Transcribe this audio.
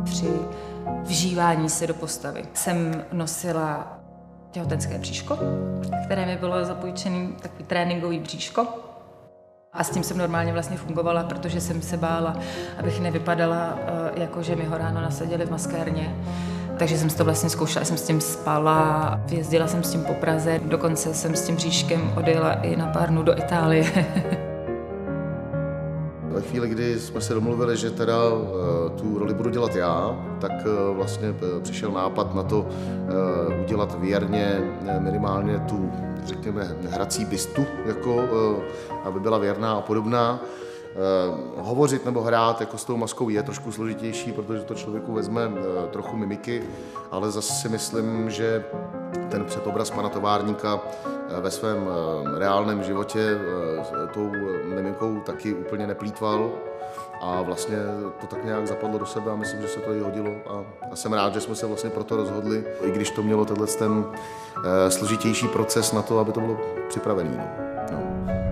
při vžívání se do postavy. Jsem nosila těhotenské bříško, které mi bylo zapůjčený takový tréninkový bříško. A s tím jsem normálně vlastně fungovala, protože jsem se bála, abych nevypadala, jako že mi ho ráno nasadili v maskérně. Takže jsem si to vlastně zkoušela, jsem s tím spala, jezdila jsem s tím po Praze, dokonce jsem s tím bříškem odjela i na pár dnů do Itálie. Ve chvíli, kdy jsme se domluvili, že teda tu roli budu dělat já, tak vlastně přišel nápad na to udělat věrně minimálně tu, řekněme, hrací bystu, jako, aby byla věrná a podobná. Hovořit nebo hrát jako s tou maskou je trošku složitější, protože to člověku vezme trochu mimiky, ale zase si myslím, že ten předobraz pana továrníka ve svém reálném životě tou mimikou taky úplně neplýtval a vlastně to tak nějak zapadlo do sebe a myslím, že se to i hodilo a jsem rád, že jsme se vlastně proto rozhodli, i když to mělo ten složitější proces na to, aby to bylo připravené. No.